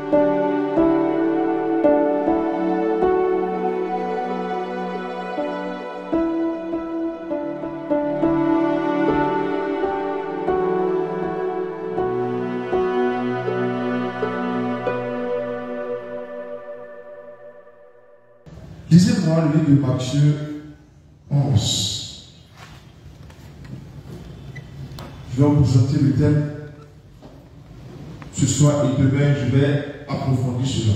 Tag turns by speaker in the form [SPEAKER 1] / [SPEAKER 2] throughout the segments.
[SPEAKER 1] Lisez-moi le livre de Matthieu 11. Je vais vous présenter le thème ce soir et demain je vais approfondir cela.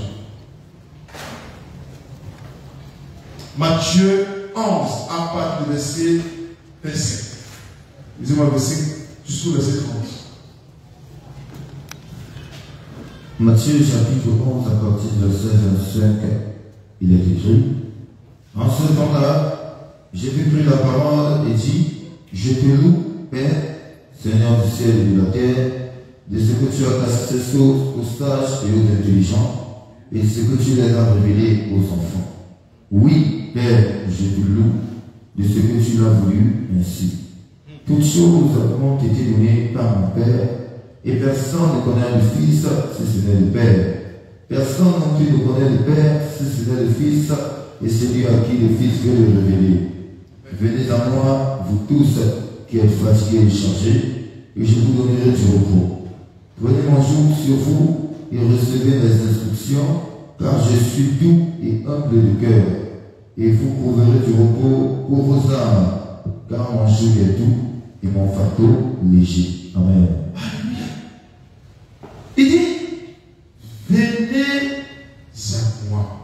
[SPEAKER 1] Matthieu 11, à partir du verset 25. Lisez-moi le verset jusqu'au verset 30.
[SPEAKER 2] Matthieu chapitre 11, à partir du verset 25, il est écrit: En ce temps-là, Jésus prit la parole et dit: Je te loue, Père, Seigneur du ciel et de la terre, de ce que tu as caché ces choses aux sages et aux intelligents, et ce que tu les as révélés aux enfants. Oui, Père, je te loue, de ce que tu l'as voulu ainsi. Toutes choses m'ont été données par mon Père, et personne ne connaît le Fils si ce n'est le Père. Personne non plus ne connaît le Père si ce n'est le Fils, et celui à qui le Fils veut le révéler. Venez à moi, vous tous qui êtes fatigués et chargés, et je vous donnerai du repos. Prenez mon joug sur vous et recevez mes instructions, car je suis doux et humble de cœur, et vous trouverez du repos pour vos âmes, car mon joug est doux et mon fardeau léger. Amen.
[SPEAKER 1] Il dit: venez à moi,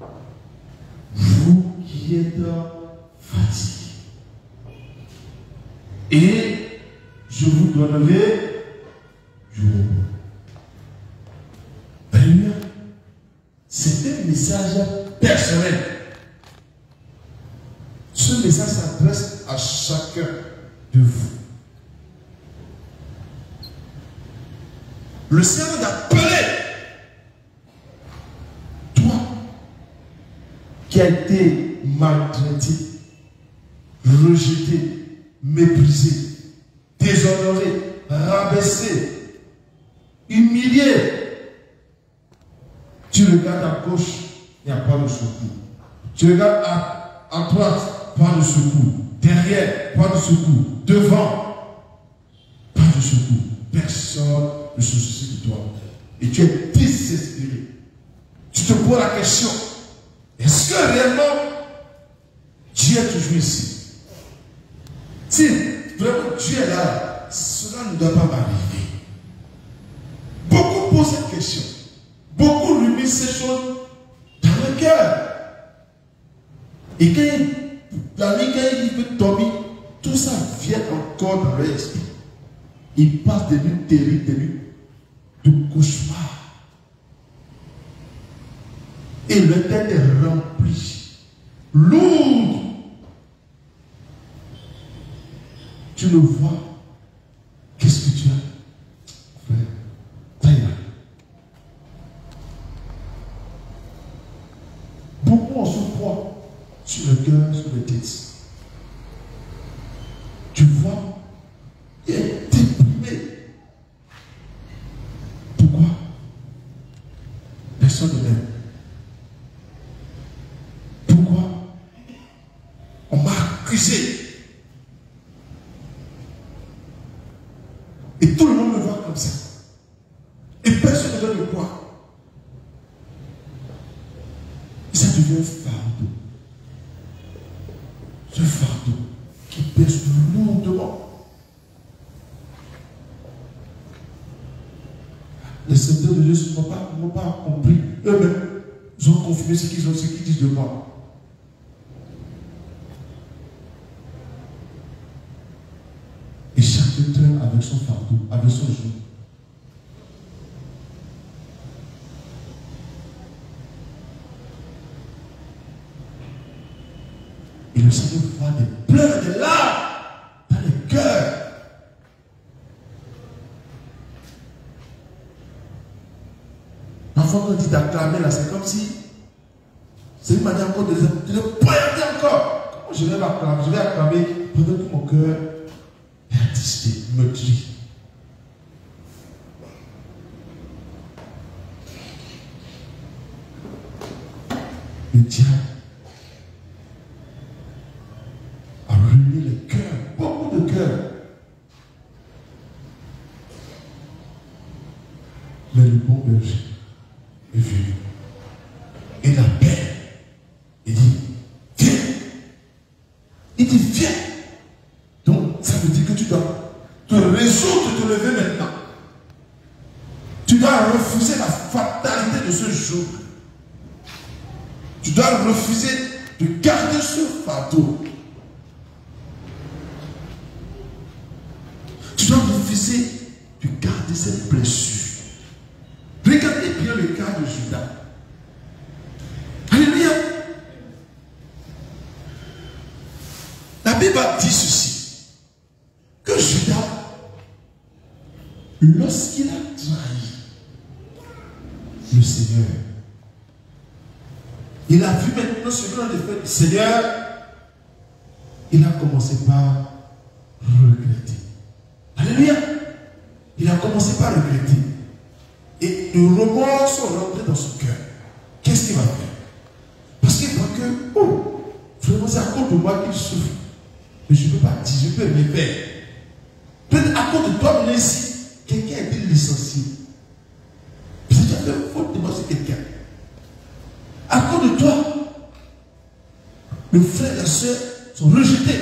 [SPEAKER 1] vous qui êtes fatigués, et je vous donnerai du repos. Alléluia. C'est un message personnel. Ce message s'adresse à chacun de vous. Le Seigneur t'a appelé, toi qui as été maltraité, rejeté, méprisé, déshonoré, rabaissé, humilié. Tu regardes à gauche, il n'y a pas de secours. Tu regardes à droite, pas de secours. Derrière, pas de secours. Devant, pas de secours. Personne ne se soucie de toi. Et tu es désespéré. Tu te poses la question: est-ce que réellement Dieu est toujours ici? Si vraiment Dieu est là, cela ne doit pas m'arriver. Beaucoup posent cette question. Beaucoup ruminent ces choses dans le cœur. Et quand la nuit, quand il peut tomber, tout ça vient encore dans l'esprit. Il passe des nuits terribles, des nuits de cauchemar. Et le tête est rempli, lourd. Tu le vois. Qu'est-ce que tu as? Frère, taille. Beaucoup en souffrent sur le cœur, sur les têtes. Tu vois, il est déprimé. Pourquoi? Personne ne l'aime. Pourquoi? On m'a accusé. Et tout le monde me voit comme ça. Et personne ne veut me croire. Et ça devient un fardeau. Ce fardeau qui pèse lourdement. Les serviteurs de Dieu n'ont pas compris. Eux-mêmes, ils ont confirmé ce qu'ils disent de moi. Et chacun traîne avec son fardeau, avec son joug. Et le Seigneur voit des pleurs, des larmes dans les cœurs. L'enfant, quand il dit d'acclamer là, c'est comme si c'est une manière encore de pointer encore. Comment je vais m'acclamer? Je vais acclamer pendant que mon cœur est attristé, meurtri. Le diable a ruiné les cœurs, beaucoup de cœurs. Mais le bon berger est venu. Et la paix, il dit, viens. Il dit, viens. Donc, ça veut dire que tu dois te résoudre de te lever maintenant. Tu dois refuser la fatalité de ce jour. Tu dois refuser de garder ce fardeau. Tu dois refuser de garder cette blessure. Regardez bien le cas de Judas. Alléluia. La Bible dit ceci, que Judas, lorsqu'il a trahi le Seigneur, il a vu maintenant ce grand effet du Seigneur, il a commencé par regretter. Alléluia. Il a commencé par regretter. Et le remords sont rentrés dans son cœur. Qu'est-ce qu'il va faire? Parce qu'il voit que, oh, vraiment c'est à cause de moi qu'il souffre. Mais je ne peux pas dire, je peux rien faire. Peut-être à cause de toi, mais ici, quelqu'un a été licencié. Parce que tu as fait une faute de moi sur quelqu'un. À cause de toi, le frère et la soeur sont rejetés.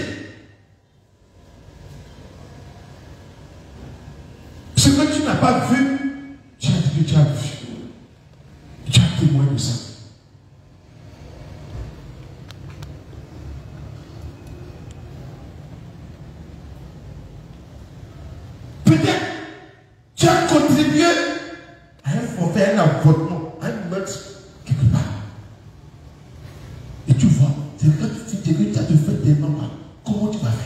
[SPEAKER 1] Ce que tu n'as pas vu, tu as dit que tu as vu. Tu as témoin de ça. Peut-être tu as contribué à un forfait, un avortement, à un meurtre quelque part. Et tu vois, c'est quand tu as te fait tellement mal, comment tu vas faire?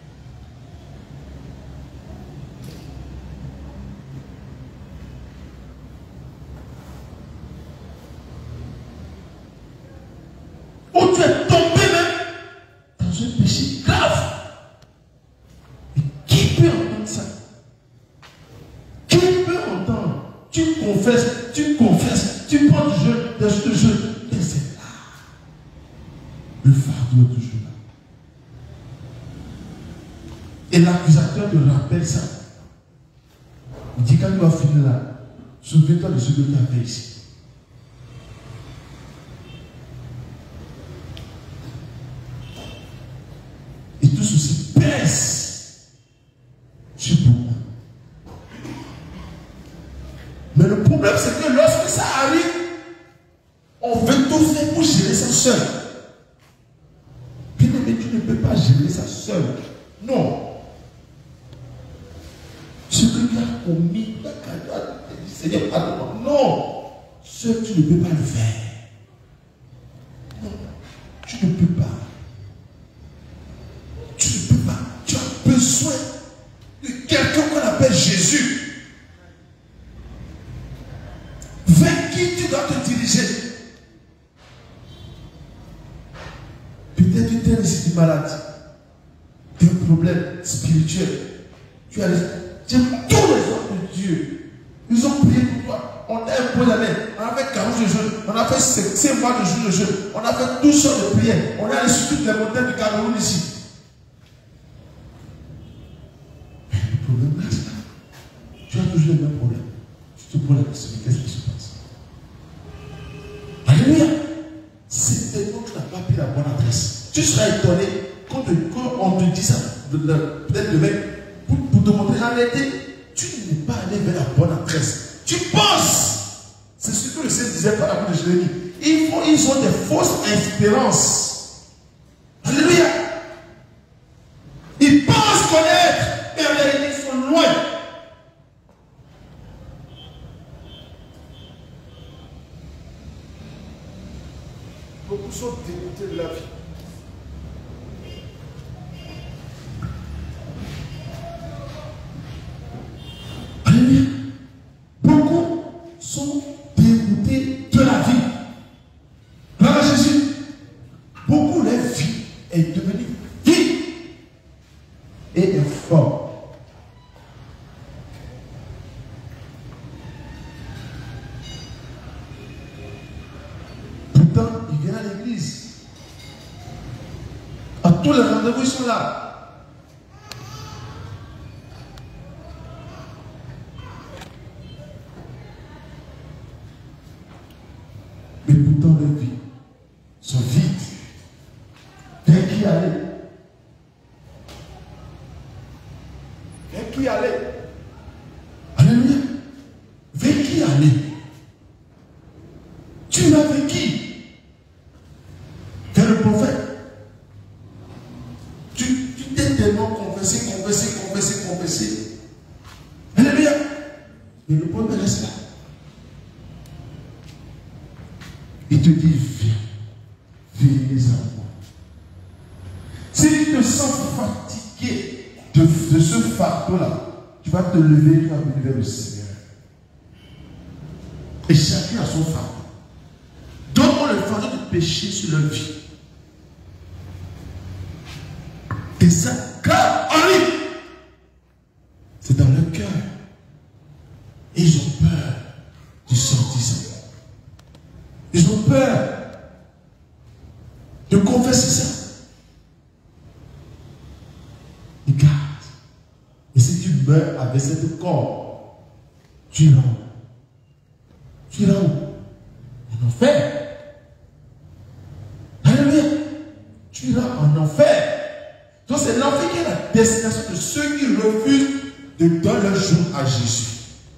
[SPEAKER 1] Ou tu es tombé même dans un péché grave. Et qui peut entendre ça? Qui peut entendre? Tu confesses, tu prends du jeu, des jeux de jeu, et c'est là. Le fardeau est toujours là. Et l'accusateur te rappelle ça. Il dit quand tu vas finir là, souviens-toi de ce que tu as fait ici. Et tout ceci pèse sur beaucoup. Mais le problème, c'est que lorsque ça arrive, on veut tout faire pour gérer ça seul. Bien aimé, tu ne peux pas gérer ça seul. Non. Ce que tu as commis, Seigneur, pardonne-moi. Non. Seul, tu ne peux pas le faire. Non. Tu ne peux pas. Tu ne peux pas. Tu as besoin de quelqu'un qu'on appelle Jésus. Vers qui tu dois te diriger. Peut-être tu es ici du malade. Tu as un problème spirituel. Tu as tous les hommes de Dieu. Ils ont prié pour toi. On a imposé la main. On a fait 40 de jeûne. On a fait 5 mois de jours de jeûne. On a fait 12 sortes de prières. On a reçu toutes les montagnes du Cameroun ici. Mais le problème là, c'est là. Tu as toujours le même problème. Tu te poses la question, qu'est-ce qui se passe? Alléluia. C'est tellement que tu n'as pas pris la bonne adresse. Tu seras étonné quand on te dit ça, peut-être demain, pour te montrer en réalité, tu n'es pas allé vers la bonne adresse. Tu penses. C'est ce que le Seigneur disait par rapport à Jérémie. Ils ont des fausses espérances. Alléluia. Ils pensent connaître, mais en réalité, ils sont loin. Beaucoup sont dégoûtés de la vie. Alléluia. Beaucoup sont dégoûtés de la vie. Gloire à Jésus. Beaucoup, leur vie est devenue vide et informe. Pourtant, ils viennent à l'église. À tous les rendez-vous, ils sont là. Mais pourtant, leurs vies sont vides. Vers qui aller? Vers qui aller? Alléluia. Vers qui aller? Tu vas avec qui? Vers le prophète. Tu t'es tellement confessé. Alléluia. Mais le prophète reste là. Il te dit, venez à moi. Si tu te sens fatigué de ce fardeau-là, tu vas te lever, tu vas venir vers le Seigneur. Et chacun a son fardeau. Donne-moi le fardeau de péché sur leur vie. Et ça, car en lui, c'est dans leur cœur. Et ils ont peur du sortissement. Ils ont peur de confesser ça. Regarde. Et si tu meurs avec cette corps, tu iras où? Tu iras où? En enfer. Alléluia. Tu iras en enfer. Donc c'est l'enfer qui est la destination de ceux qui refusent de donner leur jour à Jésus.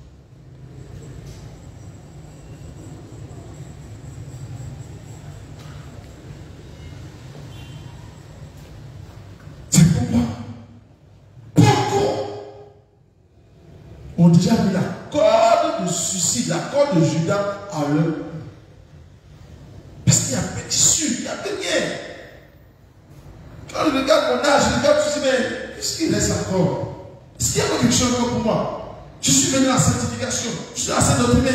[SPEAKER 1] On a déjà mis la corde de suicide, la corde de Judas à l'heure. Parce qu'il y a peu d'issue, il y a peu de rien. Quand je regarde mon âge, je regarde, je me dis, mais qu'est-ce qu'il reste encore? Est-ce qu'il y a quelque chose encore pour moi? Je suis venu à la sanctification, je suis à la sainteté.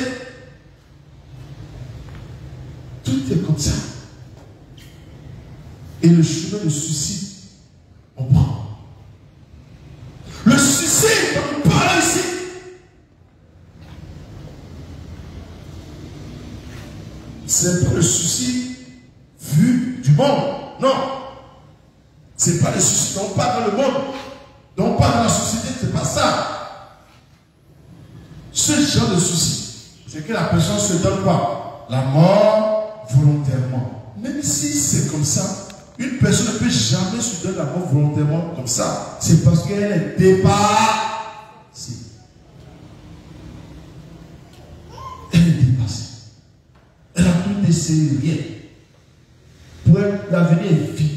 [SPEAKER 1] Tout est comme ça. Et le chemin de suicide, on prend. Le suicide, on parle ici. C'est pas le souci vu du monde. Non. C'est pas le souci dont on parle dans le monde. Dont on parle dans la société. C'est pas ça. Ce genre de souci, c'est que la personne se donne quoi? La mort volontairement. Même si c'est comme ça, une personne ne peut jamais se donner la mort volontairement comme ça. C'est parce qu'elle est dépassée. Elle est dépassée. Elle a tout essayé, rien. Pour elle, l'avenir est vide.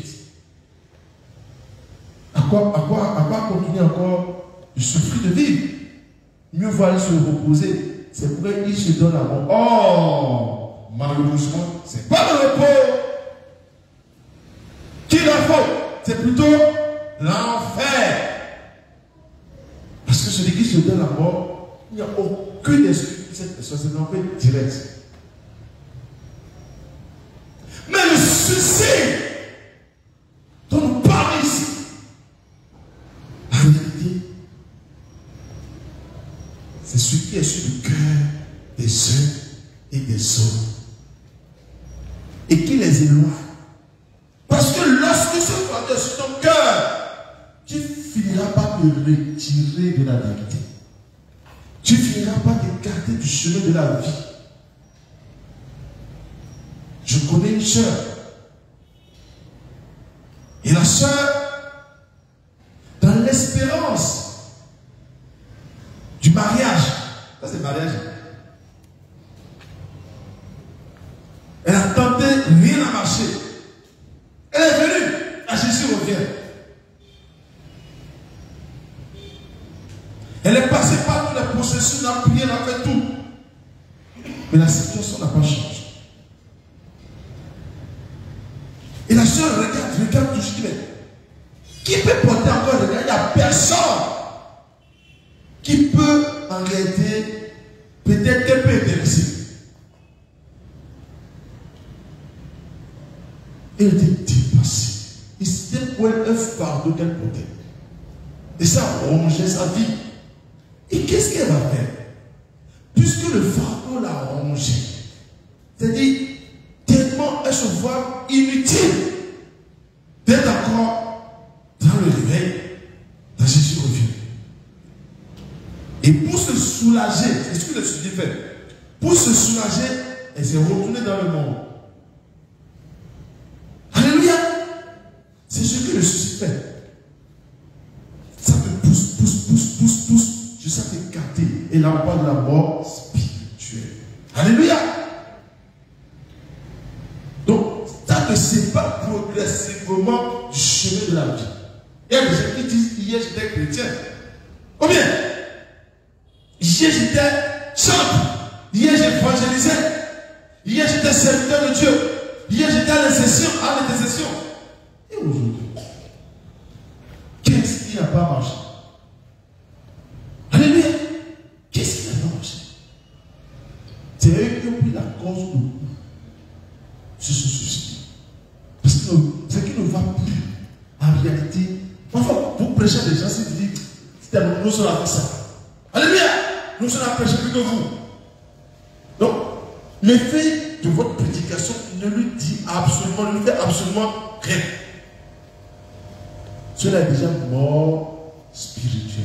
[SPEAKER 1] À quoi continuer encore de souffrir de vivre? Mieux vaut aller se reposer. C'est pour elle qu'il se donne la mort. Oh, malheureusement, c'est pas le repos qui la faut. C'est plutôt l'enfer. Parce que celui qui se donne la mort, il n'y a aucune excuse pour cette personne. C'est l'enfer direct. Mais le suicide dont nous parlons ici, la vérité, c'est ce qui est sur le cœur des uns et des autres et qui les éloigne. Parce que lorsque ce fardeau est sur ton cœur, tu finiras par te retirer de la vérité. Tu finiras par t'écarter du chemin de la vie. Je connais une sœur. Et la sœur, dans l'espérance du mariage, ça c'est le mariage. Elle a tenté, rien n'a marché. Elle est venue, à Jésus revient. Elle est passée par tous les processus, elle a prié, elle a fait tout. Mais la situation n'a pas changé. Et la sœur regarde tout ce qu'il est. Qui peut porter encore le regard? Il n'y a personne qui peut en réalité, peut-être qu'elle peut intéresser. Elle était dépassée. Et c'était pour elle un fardeau qu'elle portait. Et ça rongeait sa vie. Et qu'est-ce qu'elle va faire? Puisque le fardeau l'a rongée, c'est-à-dire tellement elle se soulager. C'est ce que le Seigneur fait. Pour se soulager, elle s'est retournée dans le monde. Alléluia. C'est ce que le Seigneur fait. Ça te pousse, jusqu'à t'écarter et l'envoi de la mort spirituelle. Alléluia. Donc, ça te sépare progressivement du chemin de la vie. Il y a des gens qui disent, hier j'étais chrétien. Combien? Hier j'étais chantre. Hier j'évangélisais. Hier j'étais serviteur de Dieu. Hier j'étais à l'intercession. Et aujourd'hui, qu'est-ce qui n'a pas marché? Alléluia. Qu'est-ce qui n'a pas marché? C'est eux qui ont pris la cause de coup sur ce souci. Parce que ce qui ne va plus, en réalité, parfois, vous prêchez à des gens, si vous dites, nous sommes avec ça. Alléluia. Nous sommes à prêcher plus que vous. Donc, l'effet de votre prédication ne lui fait absolument rien. Cela est déjà mort spirituel.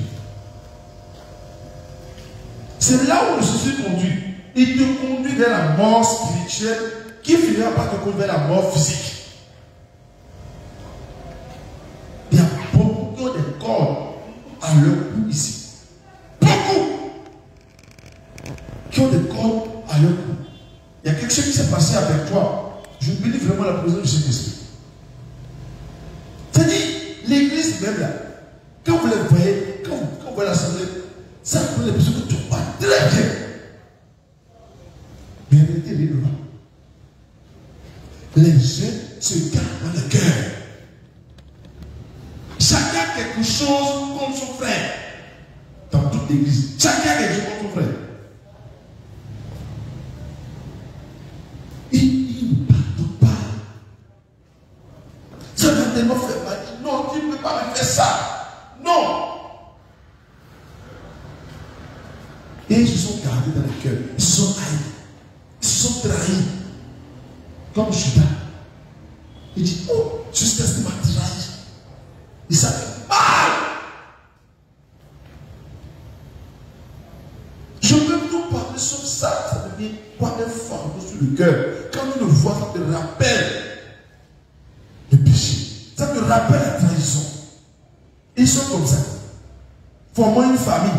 [SPEAKER 1] C'est là où le Jésus conduit. Il te conduit vers la mort spirituelle qui finira par te conduire vers la mort physique. Il y a beaucoup qui ont des cordes à leur cou ici. Beaucoup qui ont des cordes à leur cou. Il y a quelque chose qui s'est passé avec toi. Je bénis vraiment la présence du Saint-Esprit. C'est-à-dire, l'église même là, quand vous les voyez, quand vous voyez l'assemblée, ça vous donne l'impression que tout va très bien. Mais en réalité, les lois, les gens se gardent dans le cœur. Chacun a quelque chose contre son frère. Dans toute l'église, chacun a quelque chose contre son frère. Il ne pardonne pas. Ça m'a tellement fait mal. Non, tu ne peux pas me faire ça. Non. Et ils se sont gardés dans le cœur. Ils se sont haïs. Ils se sont trahis. Comme Judas. Il dit, oh, jusqu'à ce qu'il m'a trahi. Il savait mal. Je peux nous parler sur ça. Ça devient quoi un fardeau sur le cœur. Quand tu le vois, ça te rappelle le péché. Ça te rappelle la trahison. Ils sont comme ça. Formant une famille.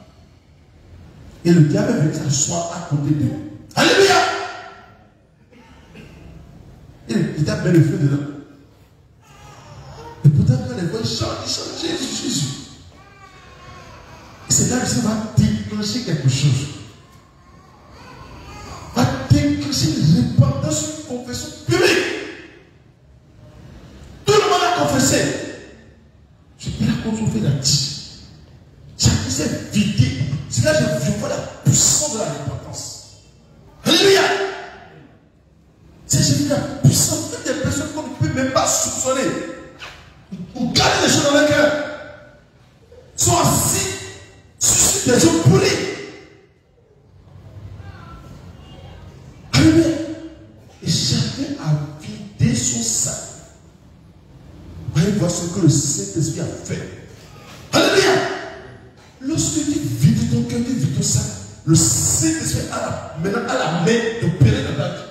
[SPEAKER 1] Et le diable veut s'asseoir à côté d'eux. Alléluia. Il tape le feu dedans. Et pourtant, quand les voix chantent, Jésus, Jésus. Et c'est là que ça va déclencher quelque chose. Va déclencher une repentance, une confession publique. Tout le monde a confessé. Il a contrôlé la tige. Chacun s'est vidé. C'est là que je vois la puissance de la repentance. Alléluia. C'est la puissance de des personnes qu'on ne peut même pas soupçonner. Ou garder les choses dans le cœur. Sont assis sur des gens pourris. Alléluia. Et chacun a vidé son sac. Voyez voir ce que le Saint-Esprit a fait. Alléluia. Lorsque tu vides ton cœur, tu vides ton sac, le Saint-Esprit maintenant à la main d'opérer dans ta vie.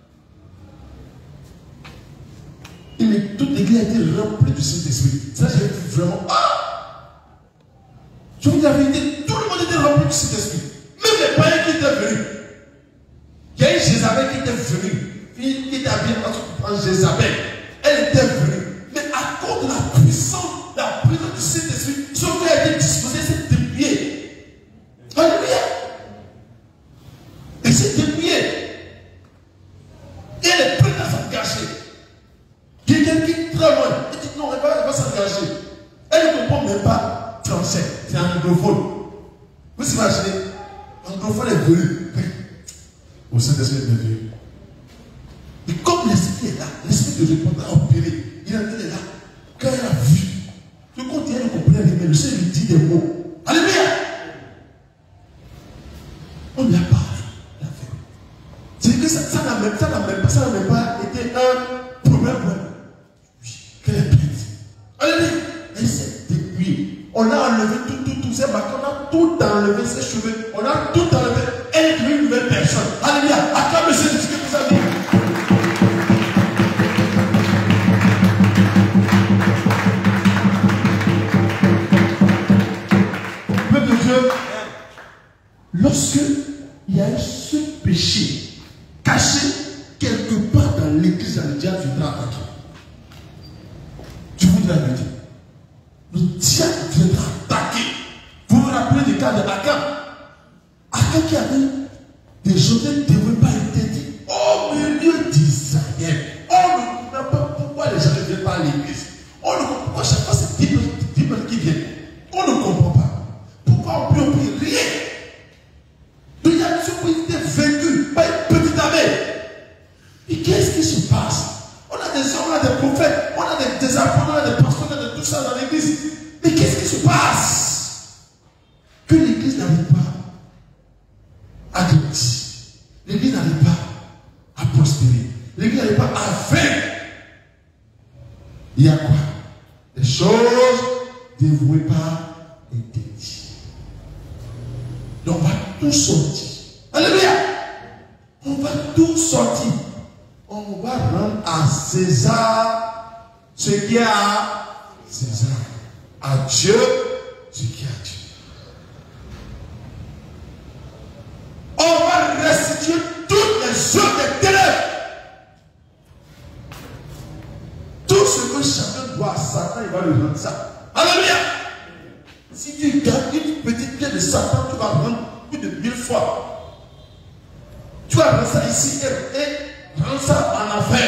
[SPEAKER 1] Et toute l'église a été remplie du Saint-Esprit. Ça, j'ai vu vraiment. Ah! Je vous dis la vérité, tout le monde était rempli du Saint-Esprit. Même les païens qui étaient venus. Il y a une Jézabel qui était venue. Qui était habillée en Jézabel. Elle était venue. Mais à cause de la puissance du Saint-Esprit, son cœur a été disposé, s'est dépouillé. Alléluia. Et s'est dépouillé. Et elle est prête à s'engager. Quelqu'un qui est très loin, elle dit non, elle va s'engager. Elle ne comprend même pas français, c'est un anglophone. Vous imaginez, l'anglophone est venu. Au Saint-Esprit est venu. Et comme l'esprit est là, l'esprit de repentance a opéré, il est là. Quand elle a vu, le compte elle ne comprenait rien, mais le Seigneur lui dit des mots. Alléluia! On ne l'a pas fait. C'est que ça n'a même pas été un problème. Qu'elle est prête. Alléluia. Elle s'est dépouillée. On a enlevé tout. C'est marqué. On a tout enlevé ses cheveux. On a péché caché quelque part dans l'église, le diable viendra attaquer. Je vous dis la vérité. Le diable viendra attaquer. Vous vous rappelez du cas de Akab? Akab qui avait des choses qui ne devaient pas être dites au milieu d'Israël. On ne comprend pas pourquoi les gens ne viennent pas à l'église. On ne comprend pas pourquoi chaque fois c'est 10 personnes qui viennent. On ne comprend pas. Pourquoi on prie rien? Donc il y a des choses qui étaient vécues par une petite armée. Et qu'est-ce qui se passe? On a des hommes, on a des prophètes, on a des apôtres, on a des pasteurs, on a de tout ça dans l'église. Mais qu'est-ce qui se passe? Que l'église n'arrive pas à grandir. L'église n'arrive pas à prospérer. L'église n'arrive pas à vaincre. Il y a quoi? Des choses dévouées par interdit. Donc on va tout sortir. Alléluia! On va tout sortir. On va rendre à César ce qui est à César. À Dieu ce qui est à Dieu. On va restituer toutes les œuvres des ténèbres. Tout ce que chacun doit à Satan, il va lui rendre ça. Alléluia! Si tu gardes une petite pièce de Satan, tu vas rendre plus de 1000 fois. Tu vas rendre ça ici et rendre ça en enfer.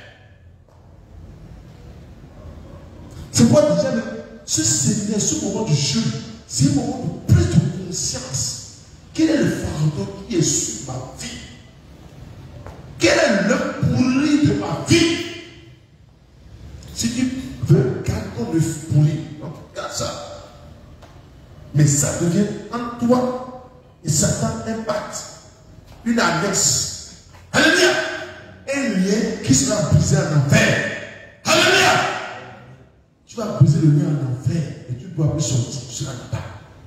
[SPEAKER 1] C'est pourquoi déjà ce séminaire, ce moment du jeûne, c'est un moment de prise de conscience. Quel est le fardeau qui est sur ma vie? Quel est le pourri de ma vie? Si tu veux garder le pourri, regarde ça. Mais ça devient en toi et Satan impacte une annexe. Alléluia! Un lien qui sera brisé en enfer. Alléluia! Tu vas briser le lien en enfer et tu ne dois plus sortir. Tu seras là-bas.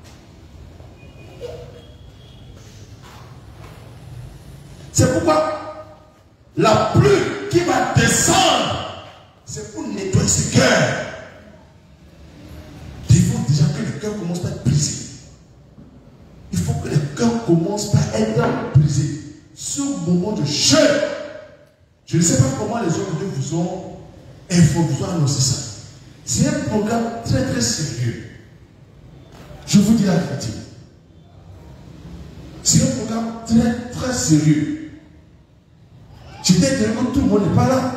[SPEAKER 1] C'est pourquoi la pluie qui va descendre, c'est pour nettoyer ce cœur. Il faut déjà que le cœur commence par être brisé. Il faut que le cœur commence par être brisé. Ce moment de jeûne, je ne sais pas comment les hommes de Dieu vous ont informé, vous ont annoncé ça. C'est un programme très très sérieux. Je vous dis la vérité. C'est un programme très très sérieux. Je t'ai dit que tout le monde n'est pas là.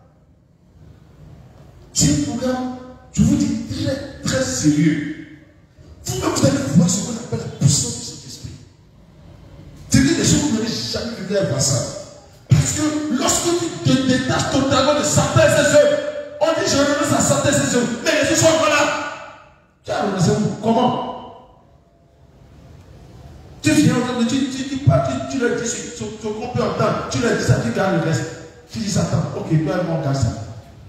[SPEAKER 1] C'est un programme, je vous dis, très très sérieux. Vous-même, vous allez voir ce qu'on appelle la puissance du Saint-Esprit. C'est des choses que vous n'avez jamais vu à voir ça. Parce que lorsque tu te détaches totalement de Satan et ses œuvres, on dit je renonce à Satan et ses œuvres, mais les choses sont encore là. Tu as renoncé comment? Tu viens, tu leur dis ce qu'on peut entendre, tu leur dis ça, tu gardes le reste. Tu dis Satan, ok, toi et moi on garde ça.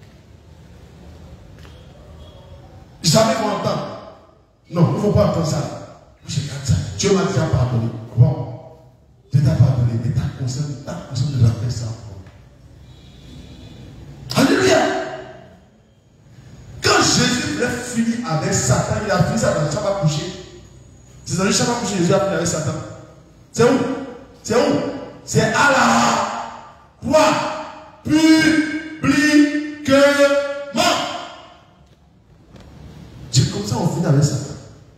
[SPEAKER 1] Jamais ils vont entendre. Non, il ne faut pas entendre ça. Je garde ça. Dieu m'a déjà pardonné. Bon, je t'ai pardonné, mais ta conscience de la paix, ça encore. Alléluia. Quand Jésus voulait finir avec Satan, il a fini ça dans le champ à coucher. C'est dans le champ à coucher, Jésus a fini avec Satan. C'est où? C'est où? C'est à la croix. Publiquement. C'est comme ça on finit avec Satan.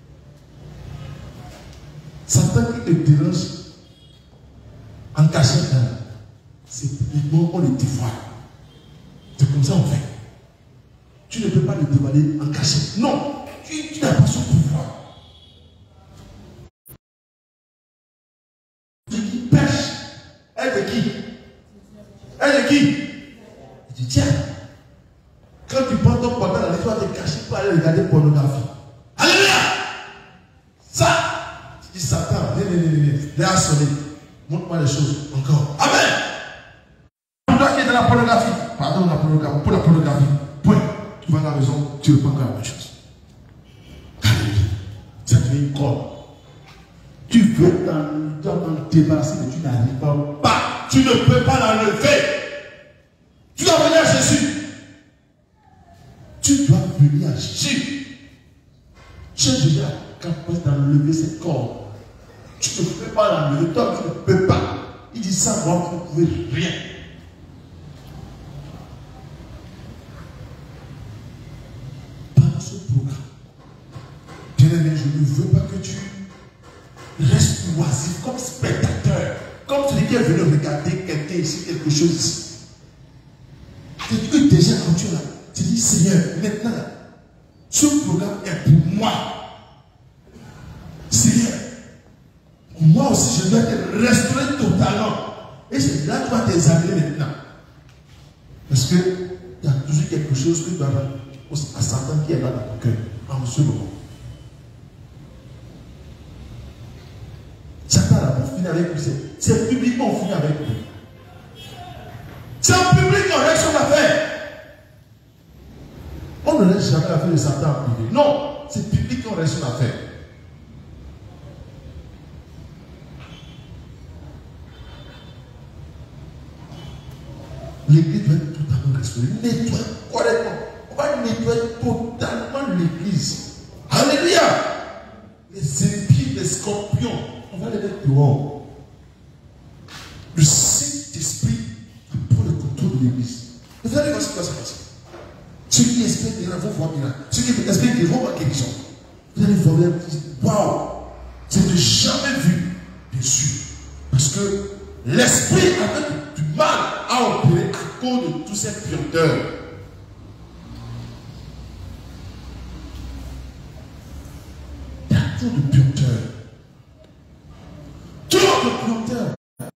[SPEAKER 1] Satan qui te dérange en cachette, c'est publiquement on le dévoile. C'est comme ça on fait. Tu ne peux pas le dévoiler en cachette. Non, tu n'as pas son pouvoir. Tu dis pêche. Elle de qui? Elle de qui? Tu dis tiens. Quand tu prends ton portable dans l'histoire, tu te caches pour aller regarder pornographie. Alléluia! Ça, tu dis Satan, viens à sonner. Montre-moi les choses encore. Amen! Toi qui es dans la pornographie, pardon, pour la pornographie, point. Tu vas à la maison, tu ne veux pas encore la même chose. Alléluia. Ça devient une corde. Tu veux t'en débarrasser, mais tu n'arrives pas. Tu ne peux pas l'enlever. Tu dois venir à Jésus. Tu dois venir à Jésus. Tu as déjà la capacité d'enlever cette corde. Tu ne peux pas l'enlever. Toi, tu ne peux pas. sans moi, vous ne pouvez rien. Pendant ce programme, bien-aimé, je ne veux pas que tu restes oisif comme spectateur, comme celui qui est venu regarder quelqu'un ici, quelque chose ici. C'est que déjà quand tu es là, tu dis Seigneur, maintenant, ce programme est pour moi. Seigneur, moi aussi je dois être restauré totalement. Et c'est là que tu vas t'examiner maintenant. Parce que il y a toujours quelque chose que tu dois avoir à Satan qui est là dans ton cœur en ce moment. Satan a pour finir avec lui. C'est publiquement fini avec lui. C'est en public qu'on règle son affaire. On ne laisse jamais l'affaire de Satan en privé. Non, c'est public qu'on règle son affaire. L'église doit être totalement restaurée. Nettoyer correctement. On va nettoyer totalement l'église. Alléluia. Les épis, les scorpions, on va les mettre dehors. Le Saint-Esprit prend le contrôle de l'église. Vous allez voir ce qui va se passer. Ceux qui espèrent des vont voir miracle. Ceux qui espèrent des vont voir guérison. Vous allez voir, waouh, c'est de jamais vu, bien sûr. Parce que l'esprit a du mal à opérer à cause de tous ces puanteurs. Il y a trop de puanteurs. Trop de puanteurs.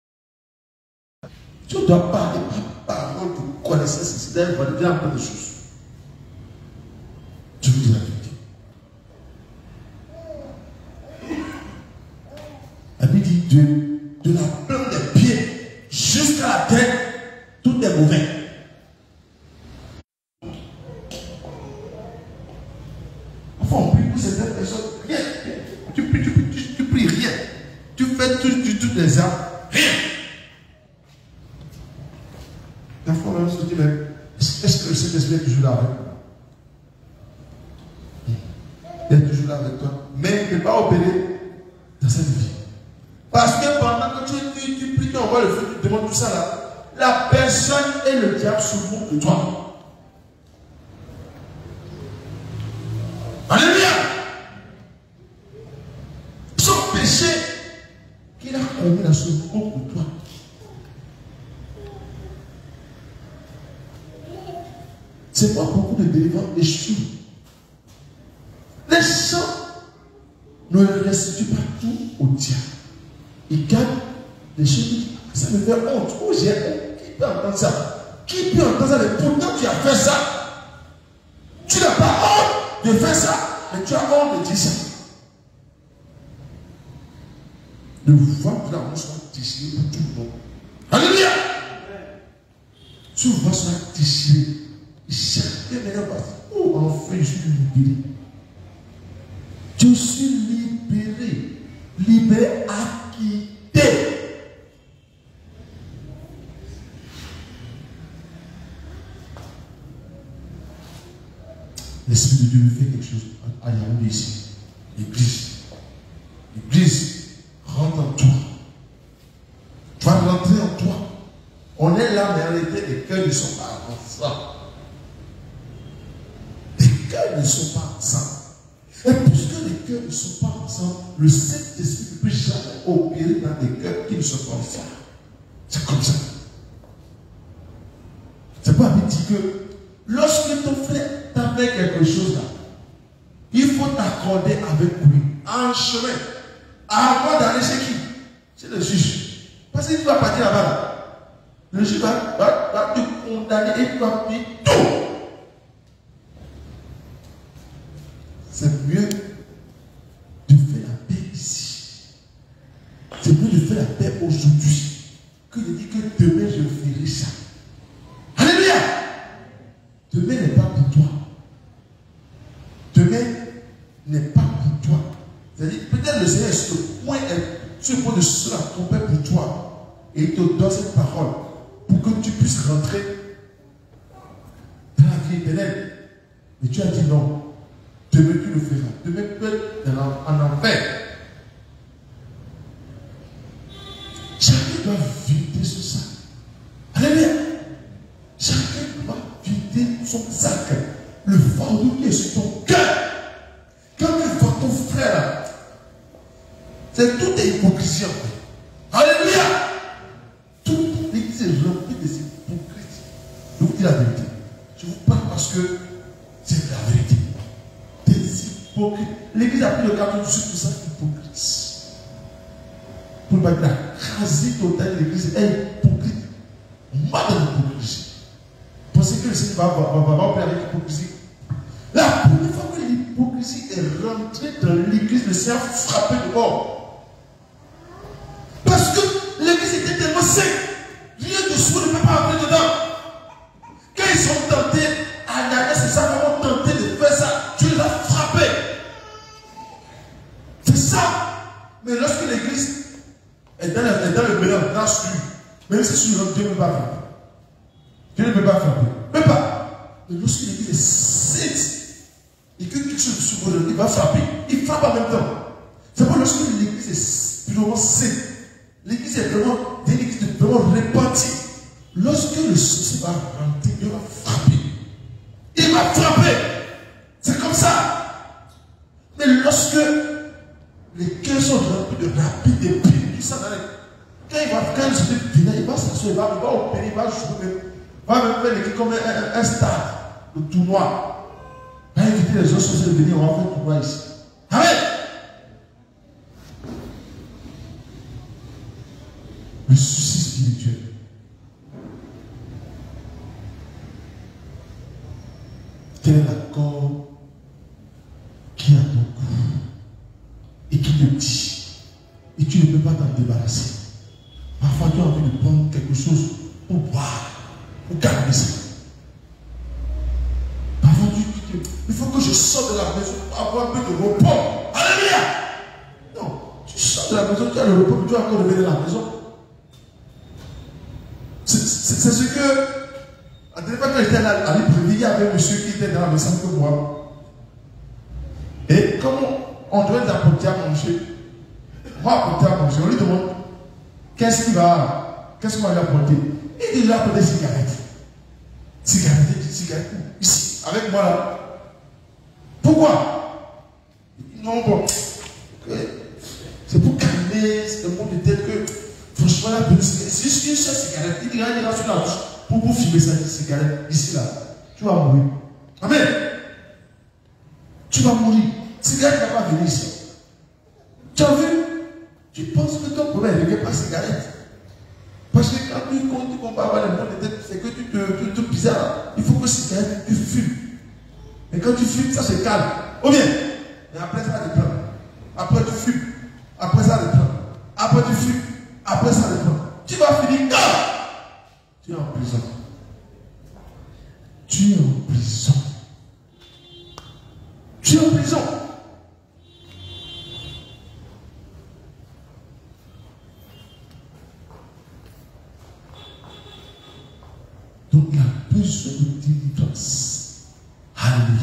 [SPEAKER 1] Tu ne dois parler par parole de connaissance, c'est-à-dire qu'on va dire un peu de choses. Je vous dis la vérité. La Bible dit de la plante des pieds jusqu'à la tête, tout est mauvais. Enfin, on prie pour certaines personnes, rien. Tu pries rien. Tu fais toutes les armes, rien. Parfois, on se dit, mais est-ce que cet esprit est toujours là avec moi? Il est toujours là avec toi. Mais il ne peut pas opérer dans cette vie. Parce que pendant que tu pries, tu envoies le feu, tu demandes tout ça là, la personne et le diable se moquent de toi. Alléluia! Son péché qu'il a commis dans ce moque de toi. C'est pas beaucoup de délivrance échouent. Les gens ne restituent pas tout au diable. Ils gardent les choses. Ça me fait honte. Oh, j'ai honte. Qui peut entendre ça? Qui peut entendre ça? Mais pourtant, tu as fait ça. Tu n'as pas honte de faire ça, mais tu as honte de dire ça. De voir que la honte soit déchirée pour tout le monde. Alléluia! Tu vois ça déchiré. Chacun maintenant va dire, oh, enfin, je suis libéré. Je suis libéré. Libéré, acquitté. L'Esprit de Dieu me fait quelque chose à Yaoundé ici. L'église. L'église rentre en toi. Tu vas rentrer en toi. On est là, mais en réalité, les cœurs ne sont pas ensemble. Les cœurs ne sont pas ensemble. Et puisque les cœurs ne sont pas ensemble, le Saint-Esprit ne peut jamais opérer dans des cœurs qui ne sont pas ensemble. C'est comme ça. C'est pas à dire que lorsque ton frère t'a fait quelque chose là, il faut t'accorder avec lui en chemin avant d'aller chez qui? C'est le juge. Parce qu'il ne va pas dire là-bas. Là. Le juge va te condamner et tu vas payer tout. C'est mieux de faire la paix ici. C'est mieux de faire la paix aujourd'hui que de dire que demain je ferai ça. Alléluia! Demain n'est pas pour toi. Demain n'est pas pour toi. C'est-à-dire, peut-être le Seigneur est sur le point de se tromper pour toi. Et il te donne cette parole pour que tu puisses rentrer dans la vie éternelle. Mais tu as dit non. Demain tu le feras. Demain tu peux être en enfer. Chacun doit vivre vider son sac. Alléluia. Chacun doit vider son sac. Le fardeau qui est sur ton cœur. Quand tu vois ton frère là, c'est tout est hypocrisie en fait. Alléluia. Toute l'église est remplie de ces hypocrites. Je vous dis la vérité. Je vous parle parce que c'est la vérité. Des hypocrites. L'église a plus de 98% d'hypocrites. Pour ne pas dire la quasi totale de l'église est hypocrite. Mal dans l'hypocrisie. Pensez que le Seigneur va opérer avec l'hypocrisie. La première fois que l'hypocrisie est rentrée dans l'église, le Seigneur a frappé dehors. Parce que l'église était tellement sec. Rien de soi ne peut pas entrer dedans. Quand ils sont tentés, Ananias et Saphira vraiment tenté de faire ça, Dieu les a frappés. C'est ça. Mais lorsque l'église est dans le mélange, dans celui, même si sur Dieu ne peut pas frapper. Dieu ne peut pas frapper. Même pas. Mais lorsque l'église est sainte, et que quelque chose de souveraineté, il va frapper. Il frappe en même temps. C'est pas lorsque l'église est purement sainte. L'église est vraiment, l'église est vraiment répandue. Lorsque le souci va rentrer, Dieu va frapper. Il va frapper. C'est comme ça. Mais lorsque les cœurs sont remplis de rapide et puis tout ça, quand il se finir, il va s'asseoir, il va opérer, il va jouer. Il va même faire l'équipe comme un stade de tournoi. Il va inviter les autres sociétés de venir, on va faire un tournoi ici. Amen. Le souci spirituel. Quel est l'accord qui a ton cou et qui te dit et tu ne peux pas t'en débarrasser. Parfois tu as envie de prendre quelque chose pour boire, pour calmer ça. Parfois il faut que je sorte de la maison pour avoir un peu de repos. Alléluia. Non, tu sors de la maison, tu as le repos, mais tu vas encore revenir à la maison. C'est ce que, à dernière fois quand j'étais à Libreville, il y avait un monsieur qui était dans la maison que moi. Et comme on doit apporter à manger, moi apporter à manger, on lui demande qu'est-ce qu'on va lui apporter. Il dit, lui apporter des cigarettes. Cigarettes, ici, avec moi là. Pourquoi? Non, bon, c'est pour calmer le monde de tête que, franchement, là, c'est juste une seule cigarette. Il dira sur la bouche pour fumer cette cigarette, ici là. Tu vas mourir. Amen. Tu vas mourir. Cigarette ne va pas venir ici. Tu as vu? Tu penses que ton problème ne vient pas cigarette. Parce que quand tu ne vas avoir le monde de tête, c'est que tu te bizarre. Il faut que cigarette, tu fumes. Et quand tu fumes, ça se calme. Ou bien, et après ça, tu prends. Après tu fumes. Après ça, tu prends. Après tu fumes. Après ça, tu prends. Tu vas finir quand tu es en prison. Tu es en prison. Tu es en prison. Donc il y a besoin de délivrance. Alléluia.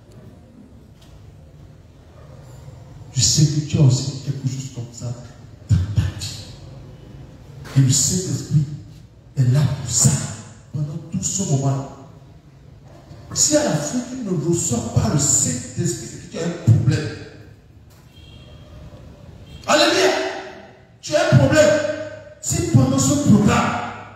[SPEAKER 1] Je sais que tu as aussi quelque chose comme ça dans ta vie. Et le Saint-Esprit est là pour ça pendant tout ce moment. Si à la fin tu ne reçois pas le Saint-Esprit, c'est que tu as un problème. Alléluia. Tu as un problème. Si pendant ce programme,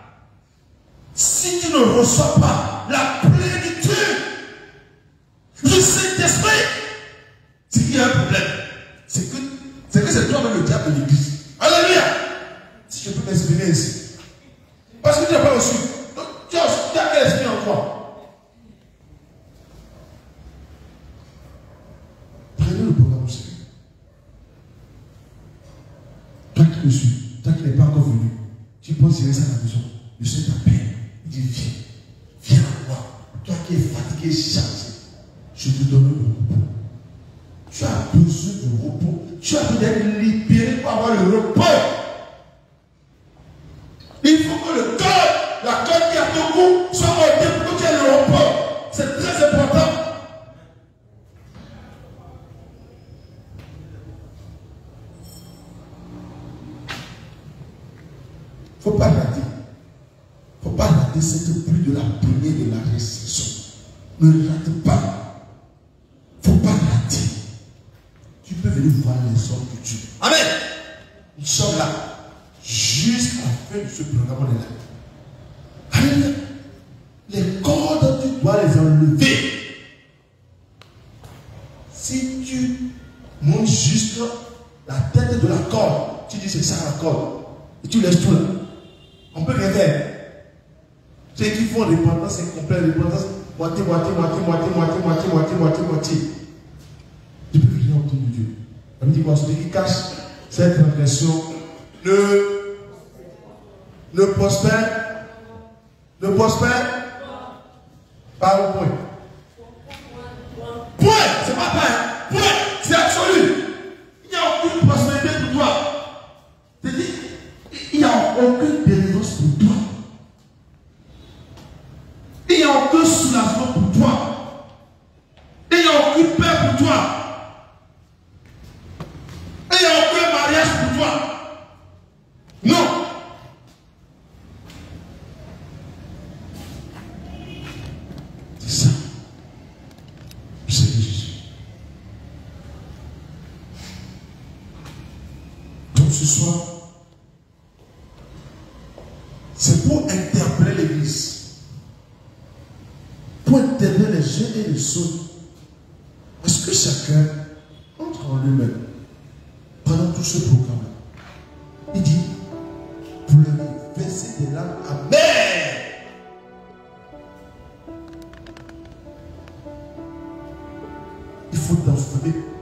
[SPEAKER 1] si tu ne reçois pas la plénitude du Saint-Esprit, c'est qu'il y a un problème. C'est que c'est toi-même le diable de l'église. Alléluia. Si je peux m'exprimer ici. Parce que tu n'as pas reçu. Donc, tu as quel esprit en toi? Prenez le programme au sérieux. Toi qui le suis, toi qui n'es pas encore venu, tu peux tirer ça à la maison. Je sais ta peine. Il dit, viens à moi. Toi qui es fatigué, chargé, je te donne le repos. Tu as besoin de repos. Tu as besoin d'être libéré pour avoir le repos. Il faut que le cœur, la cœur qui a ton cou, soit ôté pour que tu aies le repos. C'est très important. Il ne faut faut pas rater. Il ne faut pas rater cette pluie de la première de la récession. Ne rate pas. Il ne faut pas rater. Tu peux venir voir les hommes que tu veux. Amen. Nous sommes là. Jusqu'à la fin de ce programme, on est là. Amen. Les cordes, tu dois les enlever. Si tu montes juste la tête de la corde, tu dis c'est ça la corde, et tu laisses tout là. On peut rien faire. Ceux qui font dépendance incomplète, dépendance moitié. Tu peux rien autour de Dieu. Ça veut dire quoi? Celui qui cache cette transgression ne prospère pas au point. Point, c'est pas point, point, c'est absolu. Il n'y a aucune prospérité pour toi. C'est-à-dire, il n'y a aucune délivrance pour toi. Il n'y a aucun soulagement pour toi. Il n'y a aucune paix pour toi. Il n'y a aucun mariage pour toi. Non. C'est ça. C'est Jésus. Donc ce soir, c'est pour interpeller l'Église. Pour interpeller les jeunes et les autres. Est-ce que chacun entre en lui-même pendant tout ce programme? Il dit, vous leur versez des larmes amères. Il faut transformer